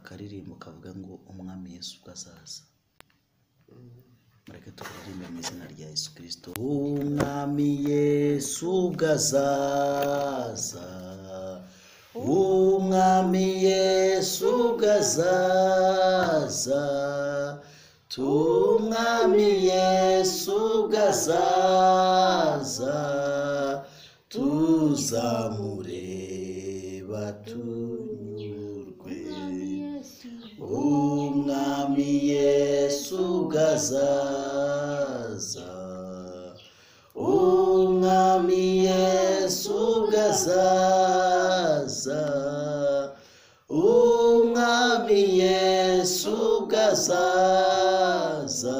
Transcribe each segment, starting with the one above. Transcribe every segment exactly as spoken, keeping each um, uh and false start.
akaririmbo kavuga ngo umwami Yesu ubwo azaza. Mureke turirimbe mu izina rya Yesu Kristo. Umwami Yesu ubwo azaza, umwami Yesu ubwo azaza, tumwami Yesu ubwo azaza, tuzamureba tunyurwe. Umwami Yesu ubwo azaza, umwami Yesu ubwo azaza, umwami Yesu ubwo azaza,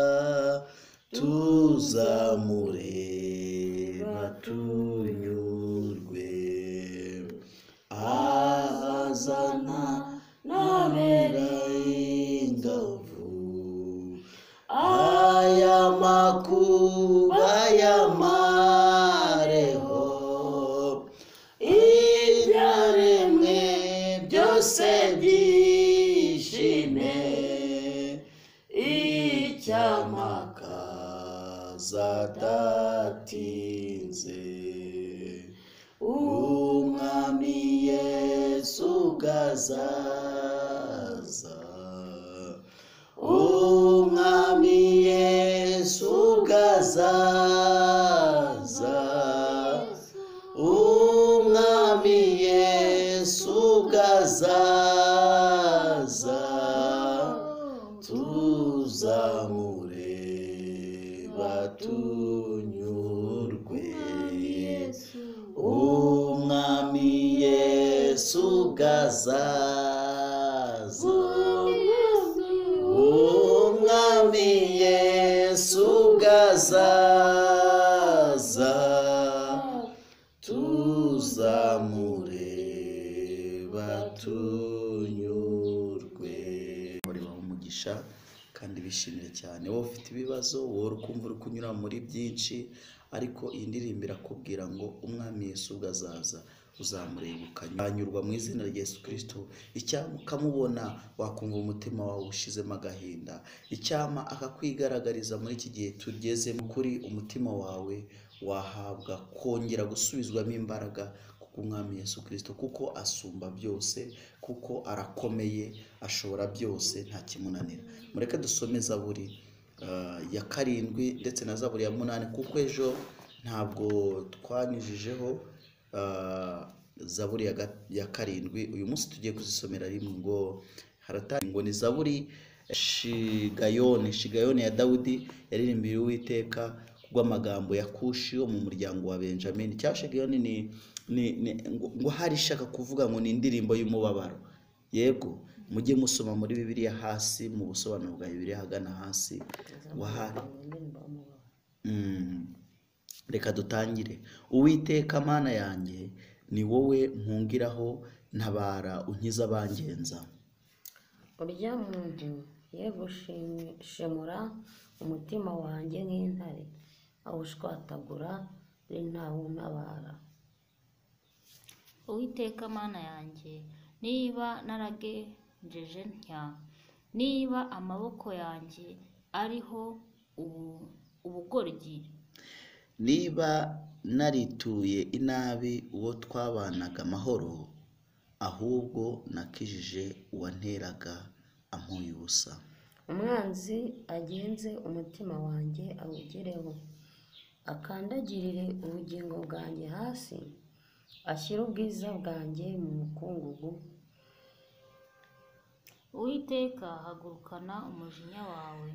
tuzamureba tunyurwe. Azana nabera inzovu, aya makuba yamareho, ibyaremwe byose byishime, icyamakaza datinze. Umwami Yesu ubwo azaza, umwami Yesu ubwo azaza, umwami Yesu ubwo azaza, tuzamureba tunyurwe. Umwami Yesu ubwo azaza, umwami Yesu ubwo azaza, tuzamureba tunyurwe. Muri baho umugisha kandi bishimire cyane. Wowe ufite ibibazo, wowe ukumva uri kunyura muri byinshi, ariko iyi ndirimbo irakubwira ngo umwami Yesu ubwo azaza uzamureba ukanyurwa mu izina rya Yesu Kristo. Icyama ukamubona wakumva umutima wawe ushizemo agahinda, icyama akakwigaragariza muri iki gihe tugezemo, kuri umutima wawe wahabwa kongera gusubizwamo imbaraga kuko umwami Yesu Kristo, kuko asumba byose, kuko arakomeye, ashobora byose, nta kimunanira. Mureke dusome Zaburi uh, ya karindwi ndetse na Zaburi ya munani, kuko ejo ntabwo twanyujijeho uh, Zaburi ya, ya karindwi. Uyu munsi tugiye kuzisomera rimwe. Ngo haratanga ngo ni Zaburi Shigayoni, Shigayoni ya Dawudi yaririmbira Uwiteka kubw'amagambo ya Kushi wo mu muryango wa Benjamin. Cya Shigayoni ni, ni, ni ngo hari ishaka kuvuga ngo ni indirimbo y'umubabaro. Yego, mujye musoma muri Bibiliya hasi mu busobanuro bwa Bibiliya hagana hasi wahari. Mm. Reka dutangire. Uwiteka Mana yanjye, ni wowe mpungiraho, ntabara unkiza abangenza. Urya muntu ye gushimura umutima wanjye nk'intare, awushwatagura ari ntawe untabara. Uwiteka Mana yanjye, niba naragenjeje ntya, niba amaboko yanjye ariho ubugoryi, niba narituye inabi uwo twabanaga amahoro, ahubwo nakijije uwanteraga ampuye ubusa. Umwanzi agenze umutima wanjye awugereho, akandagirire ubugingo bwanjye hasi, ashyira ubwiza bwanjye mu mukungugu. Uwiteka hagurukana umujinya wawe,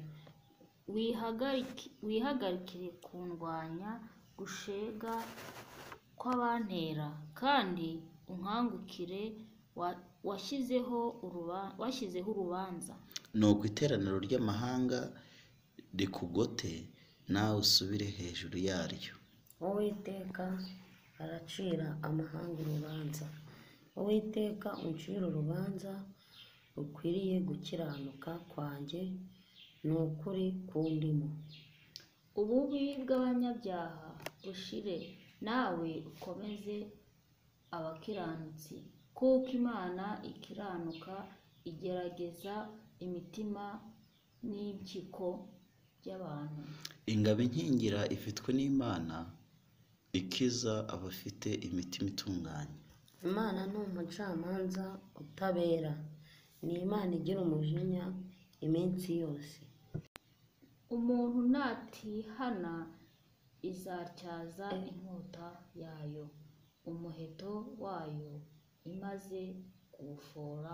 wihagarikire kundwanya gushega kw'abantera, kandi unkangukire washyizeho urubanza. Nuko iteraniro ry'amahanga rikugote, nawe usubire hejuru yaryo. Uwiteka aracira amahanga urubanza, Uwiteka uncira urubanza rukwiriye gukiranuka kwanjye, ni ukuri kundimo. Ububi bw'abanyabyaha bushire, nawe ukomeze abakiranutsi, kuko Imana ikiranuka igerageza imitima n'impyiko by'abantu. ingabo inkingira ifitwe n'Imana ikiza abafite imitima itunganye. Imana ni umucamanza utabera, ni Imana igira umujinya iminsi yose. Umuntu natihana izatyaza inkota yayo, umuheto wayo imaze kuwufora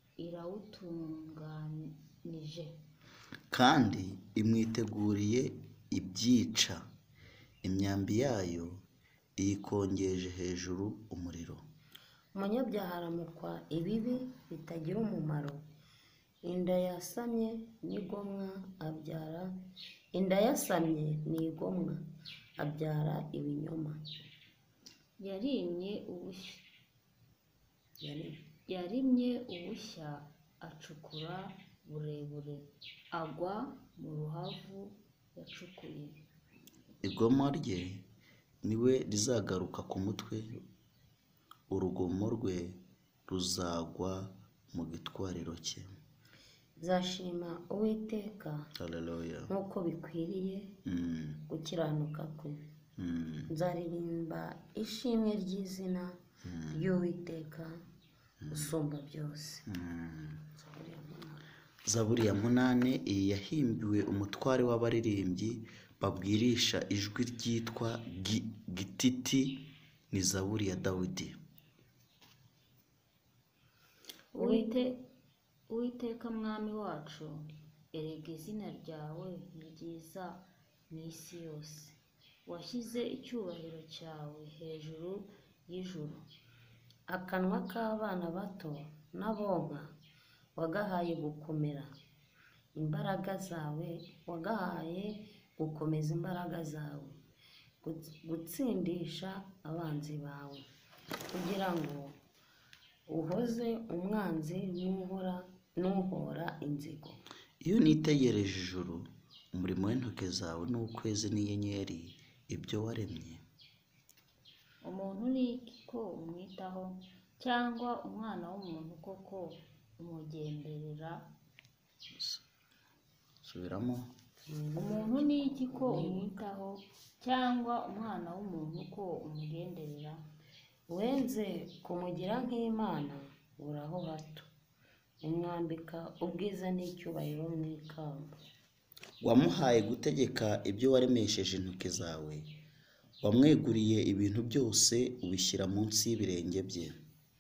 irawutunganije, kandi imwiteguriye ibyica, imyambi yayo iyikongeje hejuru umuriro. Umunyabyaha aramukwa ibibi bitagira umumaro, inda yasamye n'igomwa abyara inda yasamye n'igomwa abyara ibinyoma. yarimye ubushya Yari- yarimye ubushya acukura burebure, agwa mu ruhavu yacukuye. Igoma rye niwe rizagaruka ku mutwe, urugomo rwe ruzagwa mu gitwariro cye. Nzashima Uwiteka Haleluya. nk'uko bikwiriye Mm, gukiranuka kwe. mm, Nzaririmba ishimwe ry'izina ry'Uwiteka usumba byose. mm. Zaburi ya munani iyi yahimbiwe umutware w'abaririmbyi babwirisha ijwi ryitwa gi- gititi. Ni zaburi ya Dawidi. Uwite- Uwiteka mwami wacu, erega izina ryawe ni ryiza mu isi yose. Washyize icyubahiro cyawe hejuru y'ijuru. Akanwa k'abana bato n'abonka wagahaye gukomera imbaraga zawe, wagahaye gukomeza imbaraga zawe, guts- gutsindisha abanzi bawe, kugira ngo uhoze umwanzi n'uhora n'uhora inzigo. Iyo nitegereje ijuru, umurimo w'intoke zawe n'ukwezi n'inyenyeri, ibyo waremye. Umuntu ni iki ko umwitaho, cyangwa umwana w'umuntu koko umugenderera? Subiramo. Umuntu ni iki ko umwitaho, cyangwa umwana w'umuntu ko umugenderera? Wenze kumugira nk'Imana uraho hato, umwambika ubwiza n'icyubahiro mu ikamba. Wamuhaye gutegeka ibyo waremesheje intoki zawe, wamweguriye ibintu byose ubishyira munsi y'ibirenge bye.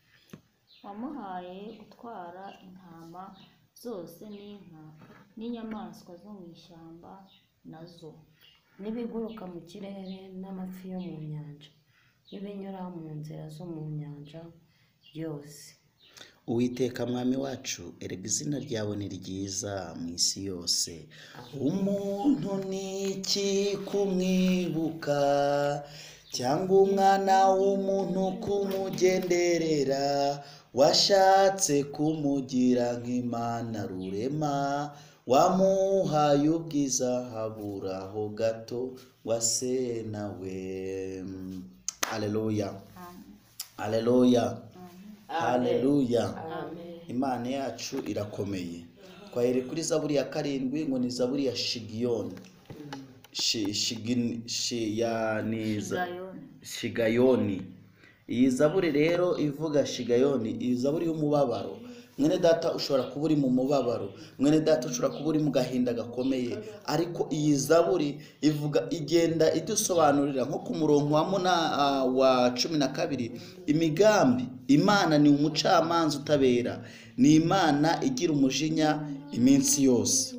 Wamuhaye gutwara intama zose n'inka n'inyamaswa zo mu ishyamba nazo, N'ibiguruka mu kirere n'amafi yo mu nyanja, n'ibinyura mu nzira zo mu nyanja byose. Uwiteka mwami wacu, erega izina ryawe ni ryiza mu isi yose. Umuntu ni iki kumwibuka, cyangwa umwana w'umuntu kumugenderera? Washatse kumugira nk'Imana rurema, wamuhaye ubwiza haburaho gato wase nawe. Haleluya. Haleluya. Haleluya. Imana yacu irakomeye. Twahere kuri zaburi ya karindwi ngo ni zaburi ya Shigiyoni. Shi, shigin, shi, ya, ni za- Shigayoni. Shigayoni. Iyi zaburi rero ivuga Shigayoni, iyi zaburi y'umubabaro. Mwene data ushobora kuba uri mu mubabaro, mwene data ushobora kuba uri mu gahinda gakomeye, ariko iyi zaburi ivuga igenda idusobanurira nko ku murongo wa muna uh, wa cumi na kabiri, imigambi. Imana ni umucamanza utabera, ni Imana igira umujinya iminsi yose.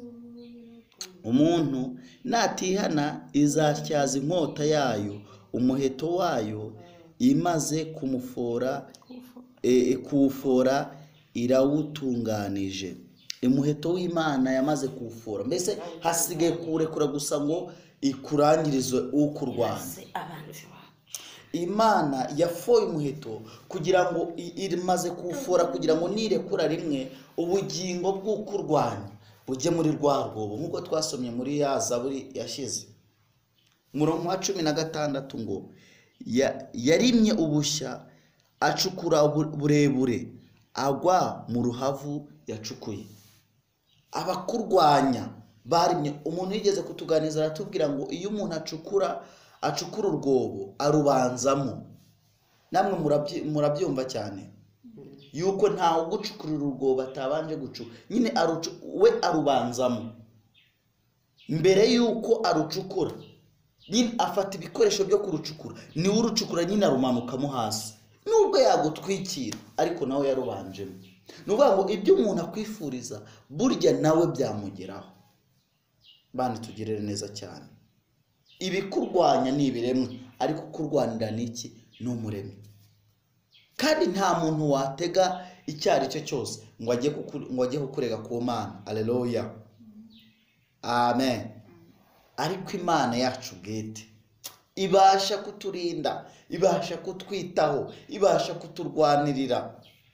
Umuntu natihana izatyaza inkota yayo, umuheto wayo imaze kumufora e, kuwufora irawutunganije. Umuheto w'Imana yamaze kuwufora, mbese hasigaye kurekura gusa ngo ikurangirize ukurwanya. Se abanzi bawe. Imana yafoye umuheto kugira ngo i- imaze kuwufora kugira ngo nirekura rimwe ubugingo bw'ukurwanya bujye muri rwa rwobo, nk'uko twasomye muri ya zaburi yashize. Murongo wa cumi na gatandatu ngo ya- yarimye ubushya acukura bu- burebure, agwa mu ruhavu yacukuye. Abakurwanya barimye, umuntu yigeze kutuganiza aratubwira ngo iyo umuntu acukura acukura urwobo arubanzamo. Namwe murabyumva cyane yuko ntawe gucukurira urwobo atabanje gucukura, nyine we arubanzamo mbere yuko arucukura. Nyine afata ibikoresho byo kurucukura, niwe urucukura, nyine arumanukamo hasi. Nubwo yagutwikira ariko nawe yarubanjemo. Ni ukuvuga ngo ibyo umuntu akwifuriza burya nawe byamugeraho. Bandi tugirire neza cyane. Ibikurwanya ni ibiremwe, ariko kurwanira ni iki? Ni umuremyi. Kandi nta muntu watega icyo ari cyo cyose ngo ajye ngo ajye kukurega ku Mana. Haleluya, amen. Ariko Imana yacu bwite ibasha kuturinda, ibasha kutwitaho, ibasha kuturwanirira.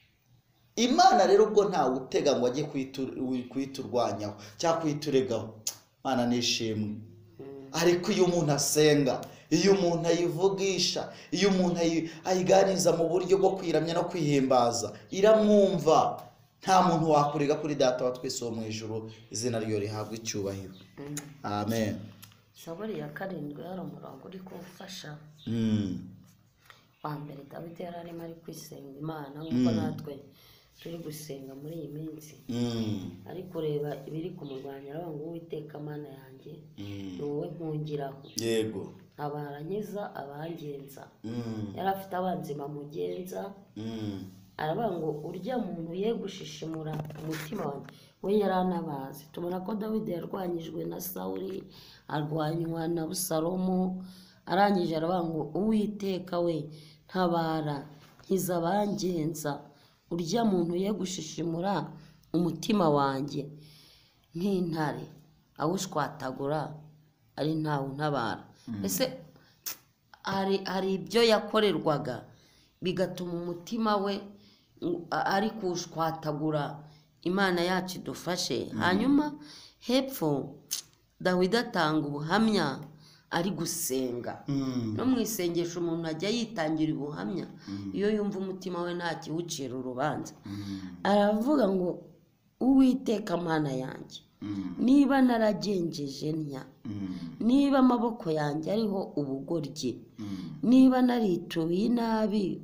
Imana rero ubwo ntawe utega ngo ajye kuyiturwanyaho cyangwa kuyituregaho. Mana nishimwe. Ariko iyo umuntu asenga, iyo umuntu ayivugisha, iyo umuntu ayiganiza mu buryo bwo kwiramya no kwihimbaza, iramwumva. Nta muntu wakurega kuri Data wa twese wo mu ijuru, izina ryo rihabwa icyubahiro. Amen. Zaburi ya karindwi hari umurongo uri kuwufasha. Wa mbere Dawidi yari arimo ari kwisenga Imana nk'uko natwe turi gusenga muri iyi minsi. Ari kureba ibiri kumurwanya, aravuga ngo Uwiteka Mana yanjye ni wowe mpungiraho. Yego. Abarankiza abangenza. Yari afite abanzi bamugenza. Aravuga ngo urya muntu ye gushishimura umutima wanjye we yaranabazi. Tubona ko Dawidi yarwanyijwe na Sawuli, arwanywa na Abusalomu, arangije aravuga ngo Uwiteka we ntabara, nkiza abangenza. Urya muntu ye gushishimura umutima wanjye nk'intare awushwatagura ari ntawe untabara. Ese hari hari ibyo yakorerwaga bigatuma umutima we ari kushwatagura. Imana yacu idufashe. Hanyuma hepfo Dawidi atanga ubuhamya ari gusenga. No mu isengesho umuntu ajya yitangira ubuhamya iyo yumva umutima we nta kiwucira urubanza. Aravuga ngo Uwiteka Mana yanjye, niba naragenjeje ntya, niba amaboko yanjye ariho ubugoryi, niba narituye inabi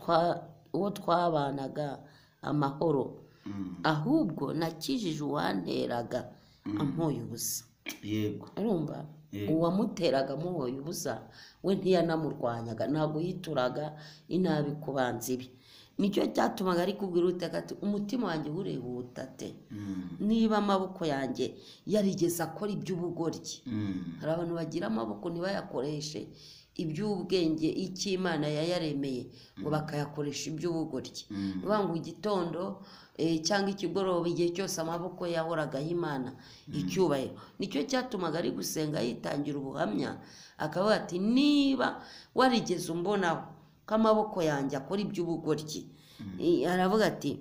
uwo twabanaga amahoro, ahubwo nakijije uwanteraga ampoye ubusa. Yego. Urumva? Uwamuteraga amuhoye ubusa we ntiyanamurwanyaga, ntabwo yituraga inabi ku banzi be. Nicyo cyatumaga ari kubwira Uwiteka ati umutima wanjye urehuta te, niba amaboko yanjye yarigeze akora iby'ubugoryi. Hari abantu bagira amaboko ntibayakoreshe iby'ubwenge icyo Imana yayaremeye ngo bakayakoresha iby'ubugoryi. Uvuga ngo igitondo cyangwa ikigoroba, igihe cyose amaboko yahoragaho Imana icyubahiro. Nicyo cyatumaga ari gusenga yitangira ubuhamya, akavuga ati niba warigeze umbonaho ko amaboko yanjye akora iby'ubugoryi, aravuga ati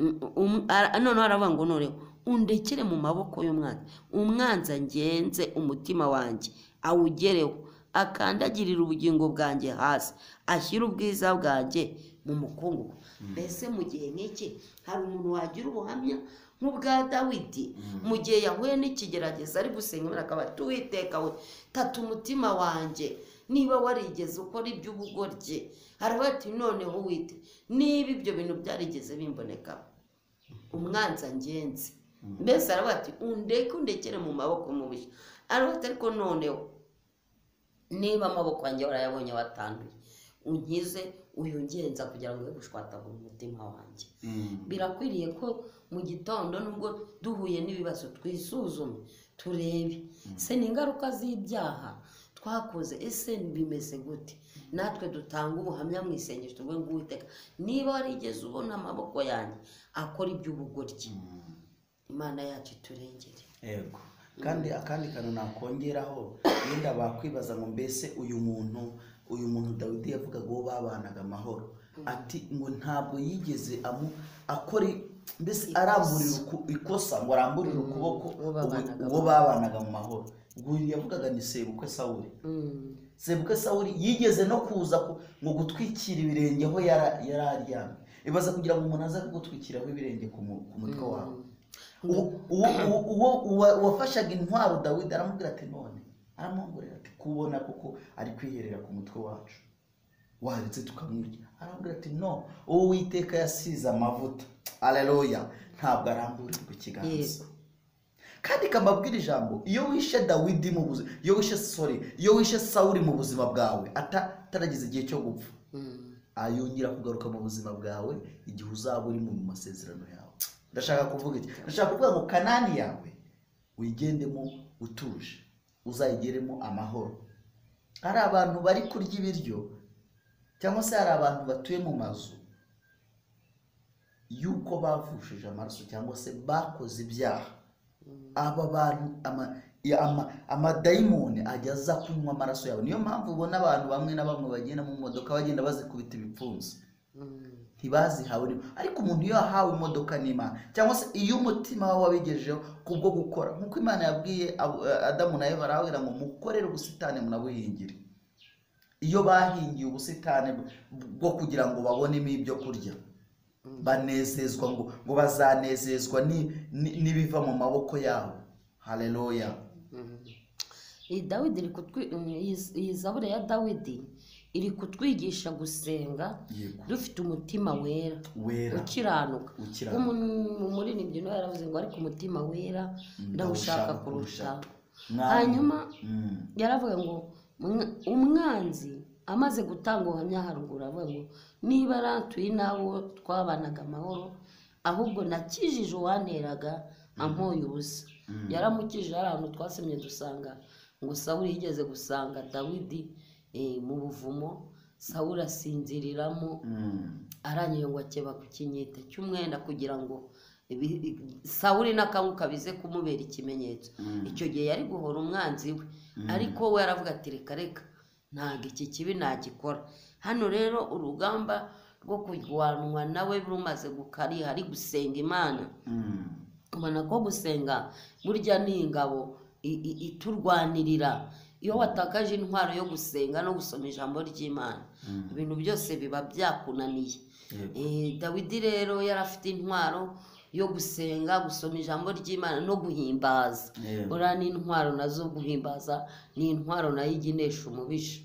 noneho aravuga ngo noneho undekere mu maboko y'umwanzi, umwanzi ngenze umutima wanjye awugereho, akandagirira ubugingo bwanjye hasi, ashyira ubwiza bwanjye mu mukungugu. Mbese mu gihe nk'iki hari umuntu wagira ubuhamya nk'ubwa Dawidi mu gihe yahuye n'ikigerageza ari gusenga Imana akaba ati Uwiteka we tata umutima wanjye, niba warigeze ukora iby'ubugoryi. Aravuga ati noneho wite, niba ibyo bintu byarigeze bimboneka, umwanzi ngenzi. Mbese aravuga ati undeke undekere mu maboko mubisha. Aravuga ati ariko noneho niba amaboko yanjye warayabonye watanduye, unkize uyu ngenza kugira ngo gushwatagura umutima wanjye. Birakwiriye ko mu gitondo nubwo duhuye n'ibibazo twisuzume turebe se ni ingaruka z'ibyaha twakoze, ese bimeze gute. Natwe dutanga ubuhamya mu isengesho tuvuge ngo Uwiteka niba warigeze ubona amaboko yanjye akora iby'ubugoryi, Imana yacu iturengere. Yego. Kandi akandi kantu nakongeraho, yenda bakwibaza ngo mbese uyu muntu uyu muntu Dawidi yavugaga uwo babanaga amahoro, ati ngo ntabwo yigeze amu akora, mbese aramburira ikosa ngo aramburire ukuboko uwo babanaga mu mahoro. Ubwo yavugaga ni sebukwe Sawuli. Sebukwe Sawuli yigeze no kuza ngo gutwikira ibirenge aho yari aryamye. ibaza kugira ngo umuntu aza kugutwikiraho ibirenge ku mu- ku mutwe wawe. Uwo- uwo- uwo- uwo- uwafashaga intwaro Dawidi aramubwira ati none aramwongorera ati kubona kuko ari kwiherera ku mutwe wacu waretse tukamwica. Arambwira ati no, uwo Uwiteka yasize amavuta, haleluya, ntabwo aramburirwa ikiganza. Yego. Kandi kamabwira ijambo, iyo wishe Dawidi mu buzima, iyo wishe sorry, iyo wishe Sawuli mu buzima bwawe ata- atarageze igihe cyo gupfa, Mm. ayongera kugaruka mu buzima bwawe igihe uzaba uri mu masezerano yawe. Ndashaka kuvuga iki? Ndashaka kuvuga ngo Kanani yawe uyigendemo utuje, uzayigeremo amahoro. Hari abantu bari kurya ibiryo cyangwa se hari abantu batuye mu mazu yuko bavushije amaraso cyangwa se bakoze ibyaha. Aba bantu ama ya- ama- amadayimoni ajya aza kunywa amaraso yabo. Niyo mpamvu ubona abantu bamwe na bamwe bagenda mu modoka bagenda bazikubita ibipfunsi, Mm. ntibazihawe ni- ariko umuntu iyo yahawe imodoka n'Imana cyangwa se iyo umutima wawe wabigejejeho kubwo gukora nk'uko Imana yabwiye Abu- Adamu na Eva, arababwira ngo mukorere ubusitani munabuhingire. Iyo bahingiye ubusitani bwo kugira ngo babonemo ibyo kurya, banezezwa ngo ngo bazanezezwa ni- ni- n'ibiva mu maboko yabo. Haleluya. iyi Dawidi iri kutwi- iyi- iyi zaburi ya Dawidi iri kutwigisha gusenga Yego. dufite umutima wera Wera. ukiranuka. Ukiranuka. Umu- umuririmbyi nawe yaravuze ngo ariko umutima wera ndawushaka kurusha. Mwami. Hanyuma Mm. yaravuga ngo "Umwa- umwanzi amaze gutanga ubuhamya haruguru avuga ngo niba aratuye n'abo twabanaga amahoro, ahubwo nakijije uwanteraga ampoye ubusa." Yaramukije. Hari ahantu twasemye dusanga ngo Sawuli yigeze gusanga Dawidi eh, mu buvumo, Sawuli asinziriramo, Mm. arangije ngo akeba ku kinyita cy'umwenda kugira ngo ibi- Sawuli n'akanguka bize kumubera ikimenyetso. Icyo gihe yari guhora umwanzi we, ariko we aravuga ati reka reka ntabwo iki kibi nagikora. Hano rero urugamba rwo kurwanwa nawe rumaze gukariha, ari gusenga Imana. Mm. ubona ko gusenga burya ni ingabo i- i- iturwanirira. Iyo watakaje intwaro yo gusenga no gusoma ijambo ry'Imana, ibintu byose biba byakunaniye. Yego. Eh, Dawidi rero yari afite intwaro yo gusenga, gusoma ijambo ry'Imana no guhimbaza. Yego. Uriya ni intwaro nazo, guhimbaza ni intwaro nayo ijya inesha umubisha.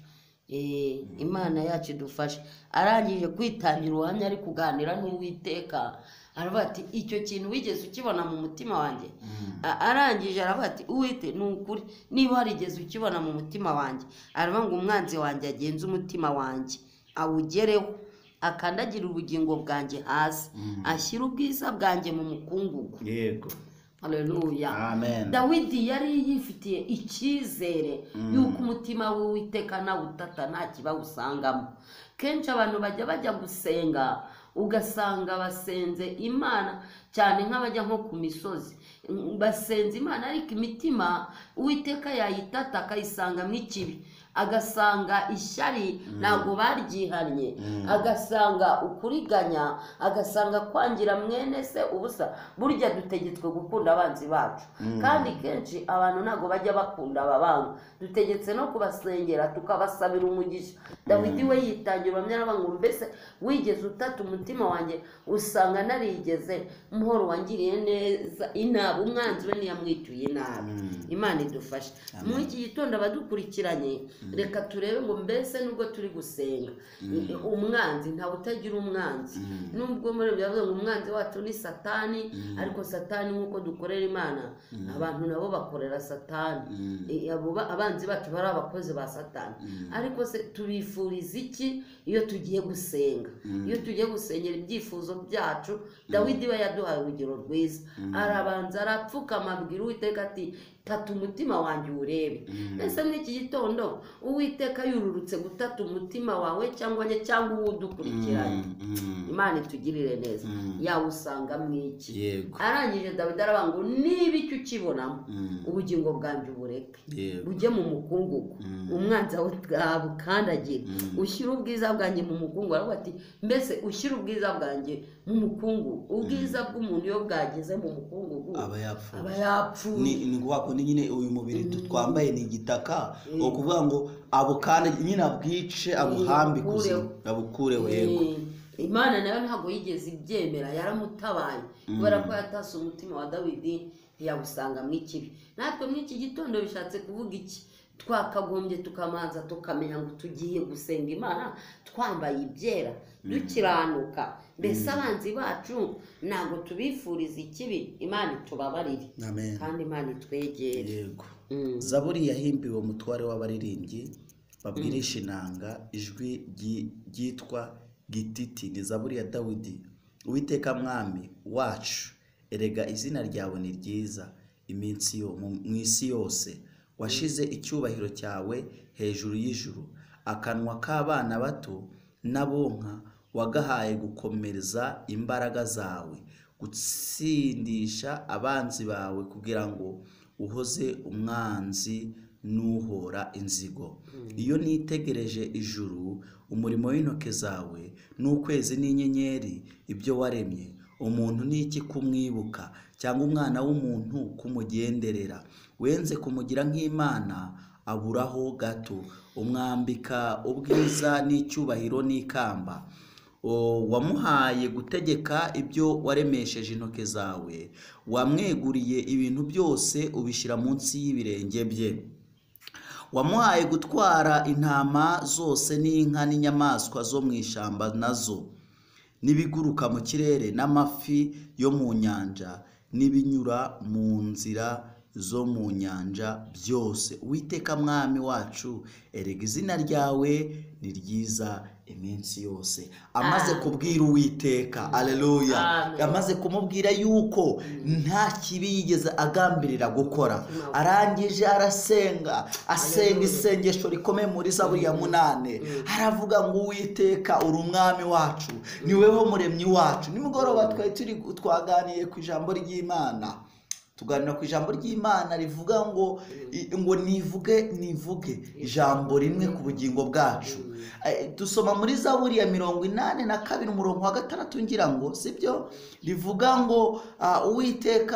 Eh, Imana yacu idufashe. Arangije kwitangira ubuhamya ari kuganira n'Uwiteka, aravuga ati icyo kintu wigeze ukibona mu mutima wanjye. A- arangije aravuga ati Uwite ni ukuri niba warigeze ukibona mu mutima wanjye. Aravuga ngo umwanzi wanjye agenze umutima wanjye awugereho, akandagira ubugingo bwanjye hasi, ashyira ubwiza bwanjye mu mukungugu. Yego. Haleluya. Amen. Dawidi yari yifitiye icyizere yuko umutima we witeka nawe utata nta kibawusangamo. Kenshi abantu bajya bajya gusenga ugasanga basenze Imana cyane nk'abajya nko ku misozi, basenze Imana ariko imitima Uwiteka yayitata akayisangamo ikibi, agasanga ishyari ntabwo baryihannye, agasanga ukuriganya, agasanga kwangira mwene se ubusa. Burya dutegetswe gukunda abanzi bacu, kandi kenshi abantu ntabwo bajya bakunda ababanga. Dutegetse no kubasengera tukabasabira umugisha. Dawidi we yitangira ubuhamya aravuga ngo mbese wigeze utata umutima wanjye usanga narigeze muhoro wangiriye neza inabi, umwanzi we ntiyamwituye inabi. Imana idufashe. Muri iki gitondo abadukurikiranye, reka turebe ngo mbese nubwo turi gusenga umwanzi ntawe utagira umwanzi. Nubwo muri byo bavuga ngo umwanzi wacu ni Satani, ariko Satani nk'uko dukorera Imana, abantu nabo bakorera Satani. Eh, abo ba- abanzi bacu bari abakozi ba Satani. Ariko se tubifuriza iki iyo tugiye gusenga? Iyo tugiye gusengera ibyifuzo byacu, Dawidi we yaduhaye urugero rwiza. Arabanza arapfukama abwira Uwiteka ati tata umutima wanjye urebe. Ese muri iki gitondo Uwiteka yururutse gutata umutima wawe cyangwa nye cyangwa uwudukurikiranye? Imana itugirire neza. Yawusanga mwiki. Yego. Arangije Dawidi aravuga ngo niba icyo ukibonamo ubugingo bwanjye ubureke, Yego. bujye mu mukungugu, umwanzi wawe bukandagire, ushyire ubwiza bwanjye mu mukungugu. Aravuga ati mbese ushyire ubwiza bwanjye mu mukungugu. Ubwiza bw'umuntu iyo bwageze mu mukungugu aba yapfuye. aba yapfuye. ni ni wako ni nyine uyu mubiri twambaye ni igitaka, ukuvuga ngo abo kandi nyine abwice abuhambe kuzimu abukureho. Yego. imana nayo ntabwo yigeze ibyemera, yaramutabaye kubera ko yatase umutima wa Dawidi ntiyawusangamo ikibi. natwe muri iki gitondo bishatse kuvuga iki? Twakagombye tukamanza tukamenya ngo tugiye gusenga Imana twambaye ibyera dukiranuka, mbese abanzi bacu ntabwo tubifuriza ikibi, Imana itubabarire kandi Imana itwegere. Yego. Zaburi yahimbiwe umutware w'abaririmbyi babwirisha inanga, ijwi ryitwa gititi. Ni zaburi ya Dawidi. Uwiteka mwami wacu, erega izina ryawe ni ryiza iminsi yo mu isi yose. Washize icyubahiro cyawe hejuru y'ijuru, akanwa k'abana bato n'abonka wagahaye gukomereza imbaraga zawe, gutsindisha abanzi bawe, kugira ngo uhoze umwanzi n'uhora inzigo. Iyo nitegereje ijuru, umurimo w'intoke zawe, n'ukwezi n'inyenyeri ibyo waremye, umuntu ni iki kumwibuka, cyangwa umwana w'umuntu kumugenderera? Wenze kumugira nk'Imana aburaho gato, umwambika ubwiza n'icyubahiro n'ikamba. Wamuhaye gutegeka ibyo waremesheje intoke zawe, wamweguriye ibintu byose ubishyira munsi y'ibirenge bye. Wamuhaye gutwara intama zose n'inka n'inyamaswa zo mu ishyamba nazo, n'ibiguruka mu kirere, n'amafi yo mu nyanja, n'ibinyura mu nzira zo mu nyanja byose. Uwiteka mwami wacu, erega izina ryawe ni ryiza iminsi yose. Amaze kubwira Uwiteka, aleluya, amaze kumubwira yuko nta kibi yigeze agambirira gukora, arangije arasenga, asenga isengesho rikomeye muri Zaburi ya munane. Aravuga ngo Uwiteka uri umwami wacu, ni wewe muremyi wacu. Nimugoroba twari turi twaganiye ku ijambo ry'Imana, tuganira ku ijambo ry'Imana rivuga ngo ngo nivuge nivuge ijambo rimwe ku bugingo bwacu. Dusoma muri Zaburi ya mirongo inani na kabiri umurongo wa gatandatu, ngira ngo sibyo, rivuga ngo Uwiteka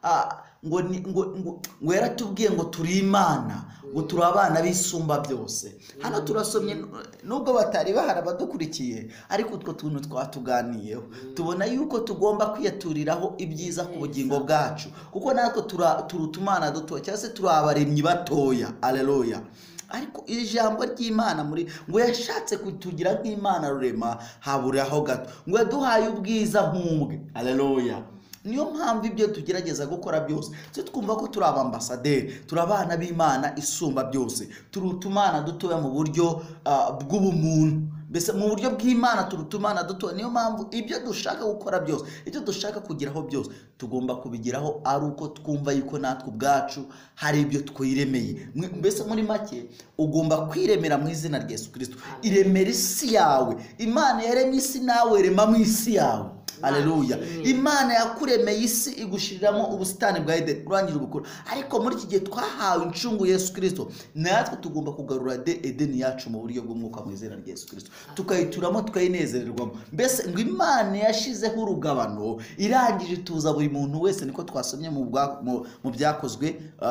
ngo ngo ngo yaratubwiye ngo turi Imana, ngo turi abana b'isumba byose. Hano turasomye, nubwo batari bahara abadukurikiye, ariko utwo tuntu twatuganiyeho, tubona yuko tugomba kwiyaturiraho ibyiza ku bugingo bwacu, kuko natwe turi utumana duto, cyangwa se turi abaremyi batoya. Aleluya. Ariko ijambo ry'Imana muri ngo yashatse kutugira nk'Imana rurema haburaho gato, ngo yaduhaye ubwiza nk'ubwe. Aleluya. Niyo mpamvu ibyo tugerageza gukora byose twe twumva ko turi abambasaderi, turi abana b'Imana isumba byose, turi utumana dutoya mu buryo bw'ubumuntu, mbese mu buryo bw'Imana turi utumana dutoya. Niyo mpamvu ibyo dushaka gukora byose, ibyo dushaka kugeraho byose, tugomba kubigeraho ari uko twumva yuko natwe ubwacu hari ibyo twiremeye. Mbese muri make ugomba kwiremera mu izina rya Yesu Kristo. Iremera isi yawe. Imana yaremye isi, nawe rema mu isi yawe. Aleluya. Imana yakuremeye isi igushiriramo ubusitani bwa Edeni, urangije ubukuru. Ariko muri iki gihe twahawe incungu Yesu Kristo, natwe tugomba kugarura Edeni yacu mu buryo bw'umwuka mu izina rya Yesu Kristo, tukayituramo tukayinezererwamo. Mbese ngo Imana yashizeho urugabano, irangije tuza buri muntu wese, niko twasomye mu mu byakozwe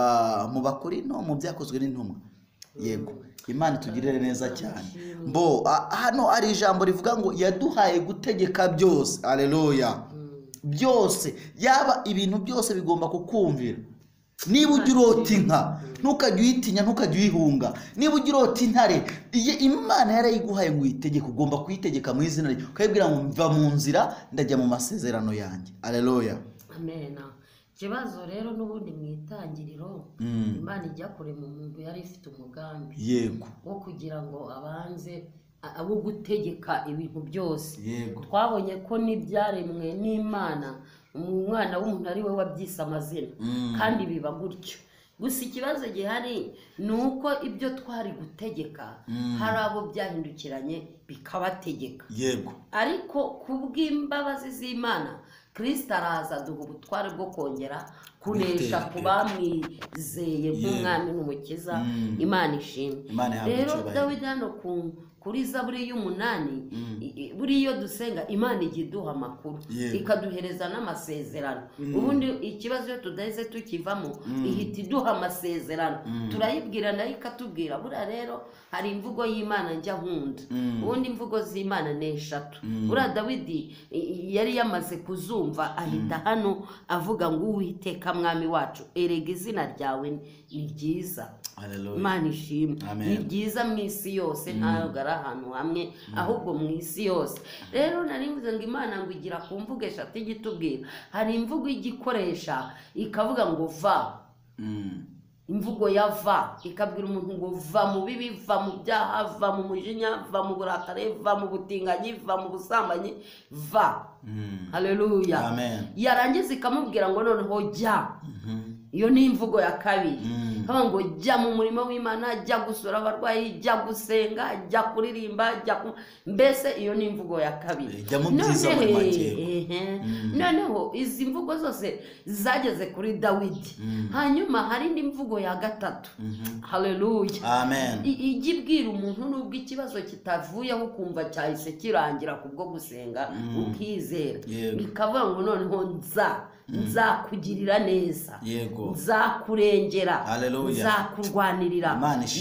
mu Bakorinto, mu byakozwe n'intumwa. Yego, Imana itugirire neza cyane. Mbo hano ari ijambo rivuga ngo yaduhaye gutegeka byose. Aleluya. Byose, yaba ibintu byose bigomba kukumvira. Niba ujya urota inka, ntukajya uyitinya, ntukajya uyihunga. Niba ujya urota intare, Imana yarayiguhaye ngo uyitegeke, ugomba kuyitegeka mu izina rye, ukayibwira ngo mva mu nzira ndajya mu masezerano yanjye. Aleluya. Amen. Ikibazo rero n'ubundi mu itangiriro, Imana ijya kure mu muntu yari ifite umugambi, yego, wo kugira ngo abanze abo gutegeka ibintu byose. Yego. Twabonye ko n'ibyaremwe n'Imana, umwana w'umuntu ari we wabyise amazina, kandi biba gutyo. Gusa ikibazo gihari ni uko ibyo twari gutegeka hari abo byahindukiranye bikabategeka. Yego. Ariko kubw'imbabazi z'Imana, Kristo araza duha ubutware bwo kongera kunesha ku bamwizeye nk'umwami n'umukiza. Imana ishimwe. Rero Dawidi hano kuri zaburi y'umunani buri iyo dusenga Imana ijya iduha amakuru ikaduhereza n'amasezerano. Ubundi ikibazo iyo tudaheze tukivamo ihita iduha amasezerano turayibwira nayo ikatubwira. Buriya rero hari imvugo y'Imana njya nkunda. Ubundi imvugo z'Imana ni eshatu. Buriya Dawidi yari yamaze kuzumva ahita hano avuga ngo Uwiteka mwami wacu erega izina ryawe ni ryiza. Imana ishimwe. Ni byiza mu isi yose ntabwo ari ahantu hamwe ahubwo mu isi yose. Rero nari mvuze ngo Imana ngo igira ku mvugo eshatu igitubwira. Hari imvugo igikoresha ikavuga ngo va, imvugo ya va ikabwira umuntu ngo va mu bibi, va mu byaha, va mu mujinya, va mu burakare, va mu butinganyi, va mu busambanyi, va. Haleluya. Amen. Yarangiza ikamubwira ngo noneho jya. Iyo ni imvugo ya kabiri. Haba ngo jya mu murimo w'Imana, jya gusura abarwayi, jya gusenga, jya kuririmba, jya mbese iyo ni imvugo ya kabiri. Jya mu byiza muri make. Noneho izi mvugo zose zageze kuri Dawidi. Hanyuma hari indi mvugo ya gatatu. Haleluya. Amen. Ijya ibwira umuntu nubwo ikibazo kitavuyeho ukumva cyahise kirangira kubwo gusenga ukizera. Ikavuga ngo noneho nza nzakugirira neza, nzakurengera, nzakurwanirira,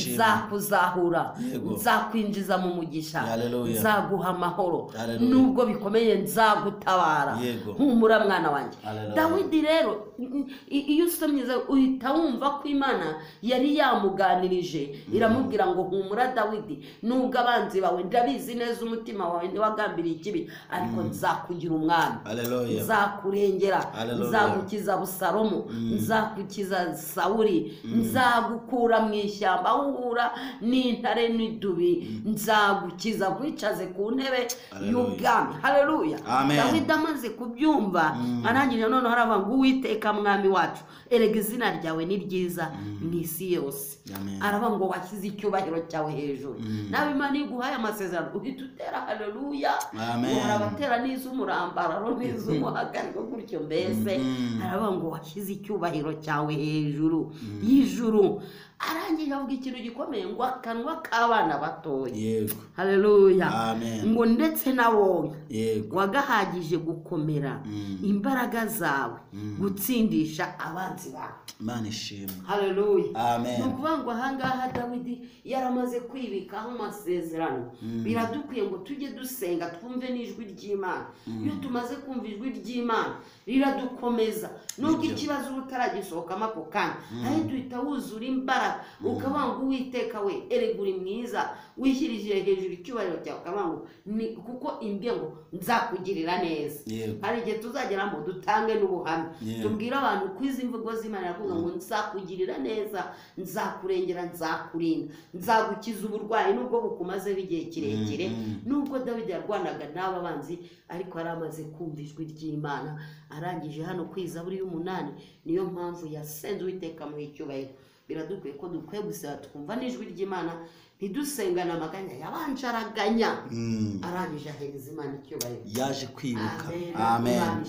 nzakuzahura, nzakwinjiza mu mugisha, nzaguha amahoro, nubwo bikomeye nzagutabara. Humura mwana wanjye. Dawidi rero iyo usomye uhita wumva ko Imana yari yamuganirije iramubwira ngo humura Dawidi, nubwo abanzi bawe ndabizi neza umutima wawe ntiwagambiriye ikibi, ariko nzakugira umwami, nzakurengera, nzagukiza Abusalomu, nzagukiza Sawuli, nzagukura mu ishyamba uhura n'intare n'idubi, nzagukiza kwicaze ku ntebe y'ubwami. Haleluya. Dawidi amaze kubyumva arangije noneho aravuga ngo Uwiteka mwami wacu erega izina ryawe ni ryiza mu isi yose. Aravuga ngo washyize icyubahiro cyawe hejuru. Nawe Imana iguhaye amasezerano uhita utera haleluya. Uhora abatera n'iz'umurambararo n'iz'umuhagariko gutyo mbese. Aravuga ngo washyize icyubahiro cyawe hejuru y'ijuru. Arangije avuga ikintu gikomeye ngo akanwa k'abana batoya. Yego. Haleluya. Ngo ndetse na wowe wagahagije gukomera imbaraga zawe gutsindisha abanzi bawe. Imana ishimwe. Haleluya. Amen. Nukuvuga ngo ahangaha Dawidi yaramaze kwibikaho amasezerano. Biradukwiye ngo tujye dusenga twumve n'ijwi ry'Imana. Iyo tumaze kumva ijwi ry'Imana riradukomeza. Nubwo ikibazo utaragisohokamo ako kanya aho duhita wuzura imbaraga ukavuga ngo Uwiteka we erega uri mwiza, wishyirije hejuru icyubahiro cyawe ukavuga ngo kuko imbye ngo nzakugirira neza. Hari igihe tuzageramo dutange n'ubuhamya tubwira abantu ko izi mvugo z'Imana yavuga ngo nzakugirira neza, nzakurengera, nzakurinda, nzagukiza uburwayi nubwo bukumazeho igihe kirekire. Nubwo Dawidi yarwanaga n'aba banzi ariko yari amaze kumva ijwi ry'Imana. Arangije hano kwiza buri y'umunani niyo mpamvu yasenze Uwiteka mu icyubahiro. Biradukwiye ko dukwiye gusaba twumva n'ijwi ry'Imana ntidusengana amaganya yabanje araganya. Arangije ahereza Imana icyubahiro. Yaje kwibuka. Amen.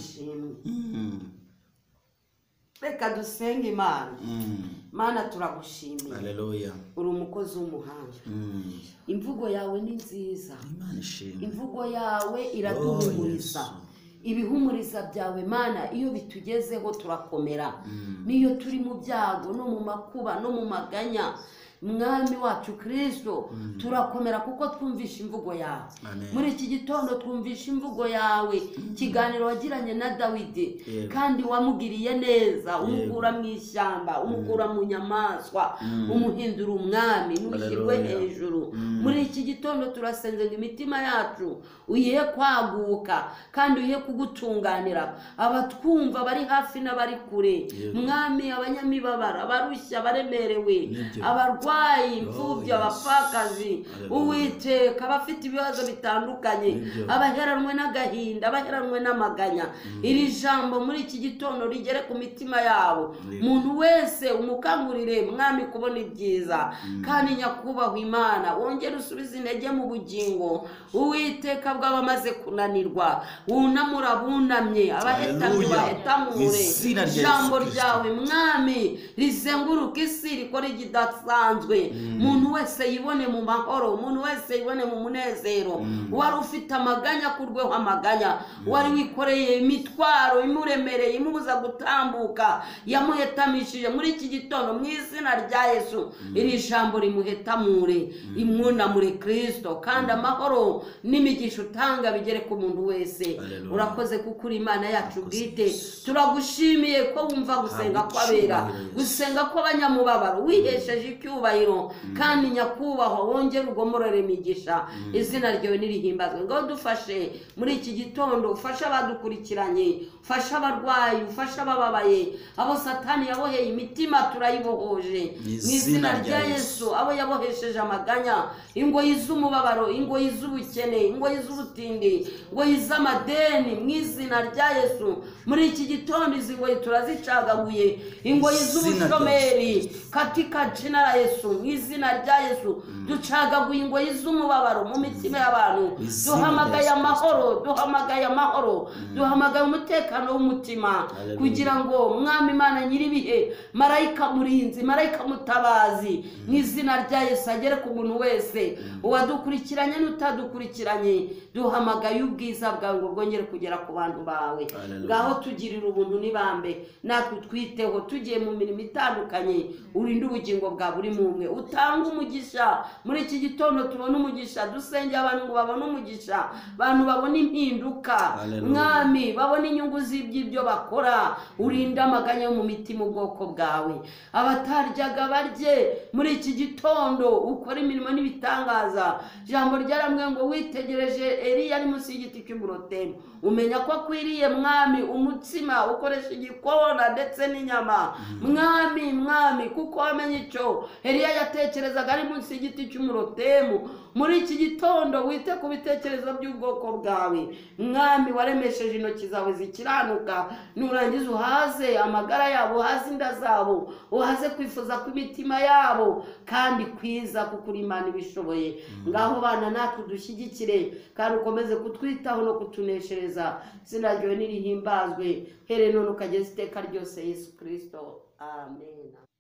Reka dusenge Imana. Mana turagushimiye. Haleluya. Uri umukozi w'umuhanga. Imvugo yawe ni nziza. Imana ishimwe. Imvugo yawe iraduhumuriza. Ibihumuriza byawe Mana iyo bitugezeho turakomera. Niyo turi mu byago no mu makuba no mu maganya mwami wacu Kristo turakomera kuko twumvisha imvugo yawe. Muri iki gitondo twumvisha imvugo yawe, kiganiro wagiranye na Dawidi kandi wamugiriye neza, umukura mu ishyamba, umukura mu nyamaswa, umuhindura umwami n'ushyirwe hejuru. Muri iki gitondo turasenze ngo imitima yacu uyihe kwaguka kandi uyihe kugutunganira. Abatwumva bari hafi n'abari kure mwami, abanyamibabara, abarushya, abaremerewe, abarwayi, imfubyi, abapfakazi, Uwiteka abafite ibibazo bitandukanye, abaheranwe n'agahinda, abaheranwe n'amaganya, iri jambo muri iki gitondo rigere ku mitima yabo. Umuntu wese umukangurire mwami kubona ibyiza kandi nyakubahwa Imana wongere usubize intege mu bugingo. Uwiteka bw'abamaze kunanirwa wunamura bunamye, abahetamye bahetamure. Ijambo ryawe mwami rizenguruka isi rikora igidasanzwe bidasanzwe umuntu wese yibone mu mahoro, umuntu wese yibone mu munezero. Wari ufite amaganya kurweho amaganya, wari wikoreye imitwaro imuremereye imubuza gutambuka, yamuhetamishije muri iki gitondo mu izina rya Yesu. Iri jambo rimuhetamure, imwunamure Kristo, kandi amahoro n'imigisha utanga bigere ku muntu wese. Hallelujah. Urakoze kuko uri Imana yacu bwite, turagushimiye ko wumva gusenga kw'abera, gusenga kw'abanyamubabaro, wihesheje icyubahiro kandi nyakubahwa, wongere ugomorere imigisha. Izina ryawe nirihimbazwe. Ngo dufashe muri iki gitondo, ufashe abadukurikiranye, ufashe abarwayi, ufashe abababaye, abo Satani yaboheye imitima turayibohoje mu izina rya Yesu. Abo yabohesheje amaganya, ingoyi z'umubabaro, ingoyi z'ubukene, ingoyi z'ubutindi, ingoyi z'amadeni, mu izina rya Yesu. Muri iki gitondo izi ngoyi turazicagaguye, ingoyi z'ubushomeri katika jina la Yesu, mu izina rya Yesu. Ducagaguye ingoyi z'umubabaro mu mitima y'abantu, duhamagaye amahoro, duhamagaye amahoro, duhamagaye umutekano w'umutima, kugira ngo Mwami Imana nyiribihe, marayika murinzi, marayika mutabazi, mu izina rya Yesu agere ku muntu wese, uwadukurikiranye n'utadukurikiranye. Duhamagaye ubwiza bwawe ngo bwongere kugera ku bantu bawe. Ngaho tugirira ubuntu nibambe, natwe twiteho tugiye mu mirimo itandukanye, urinde ubugingo bwa buri mumwe, utanga umugisha. Muri iki gitondo tubona umugisha, dusenge abantu ngo babone umugisha, abantu babone impinduka, Mwami babone inyungu z'iby'ibyo bakora. Urinde amaganya yo mu mitima ubwoko bwawe, abataryaga barye muri iki gitondo, ukora imirimo n'ibitangaza. Jambo ryaramwe ngo witegereje Eliya ari munsi y'igiti cy'umurotemu, umenya ko akwiriye Mwami umutsima, ukoresha igikona ndetse n'inyama. Mwami Mwami kuko wamenye icyo Eliya yatekerezaga ari munsi y'igiti cy'umurotemu. Muri iki gitondo wite ku bitekerezo by'ubwoko bwawe. Mwami waremesheje intoki zawe zikiranuka, nurangiza uhaze amagara yabo, uhaze inda zabo, uhaze kwifuza kw'imitima yabo, kandi kwiza kuko uri Imana ibishoboye. Ngaho bana natwe dushyigikire, kandi ukomeze kutwitaho no kutuneshereza. Izina ryawe nirihimbazwe, here none ukageza iteka ryose. Yesu Kristo, amen.